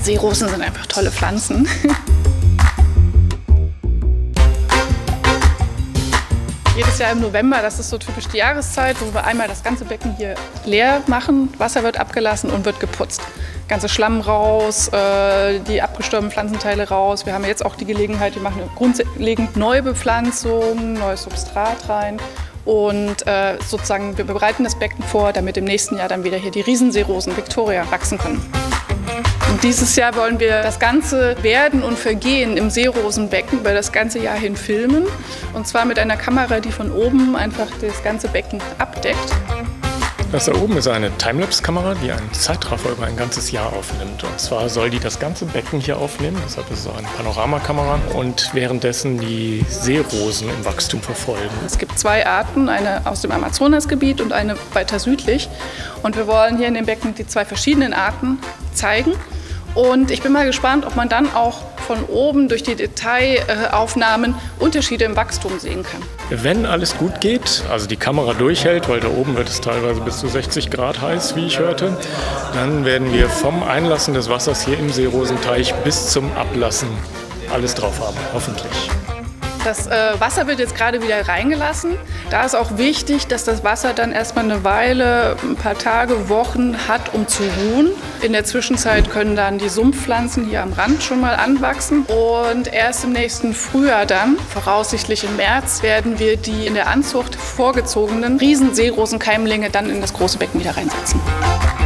Seerosen sind einfach tolle Pflanzen. Jedes Jahr im November, das ist so typisch die Jahreszeit, wo wir einmal das ganze Becken hier leer machen. Wasser wird abgelassen und wird geputzt. Ganze Schlamm raus, die abgestorbenen Pflanzenteile raus. Wir haben jetzt auch die Gelegenheit, wir machen eine grundlegend Neubepflanzung, neues Substrat rein. Und sozusagen, wir bereiten das Becken vor, damit im nächsten Jahr dann wieder hier die Riesenseerosen Victoria wachsen können. Und dieses Jahr wollen wir das ganze Werden und Vergehen im Seerosenbecken über das ganze Jahr hin filmen. Und zwar mit einer Kamera, die von oben einfach das ganze Becken abdeckt. Das da oben ist eine Timelapse-Kamera, die einen Zeitraffer über ein ganzes Jahr aufnimmt. Und zwar soll die das ganze Becken hier aufnehmen, deshalb ist es auch eine Panoramakamera, und währenddessen die Seerosen im Wachstum verfolgen. Es gibt zwei Arten, eine aus dem Amazonasgebiet und eine weiter südlich. Und wir wollen hier in dem Becken die zwei verschiedenen Arten zeigen. Und ich bin mal gespannt, ob man dann auch von oben durch die Detailaufnahmen Unterschiede im Wachstum sehen kann. Wenn alles gut geht, also die Kamera durchhält, weil da oben wird es teilweise bis zu 60 Grad heiß, wie ich hörte, dann werden wir vom Einlassen des Wassers hier im Seerosenteich bis zum Ablassen alles drauf haben, hoffentlich. Das Wasser wird jetzt gerade wieder reingelassen. Da ist auch wichtig, dass das Wasser dann erstmal eine Weile, ein paar Tage, Wochen hat, um zu ruhen. In der Zwischenzeit können dann die Sumpfpflanzen hier am Rand schon mal anwachsen. Und erst im nächsten Frühjahr dann, voraussichtlich im März, werden wir die in der Anzucht vorgezogenen Riesenseerosenkeimlinge dann in das große Becken wieder reinsetzen.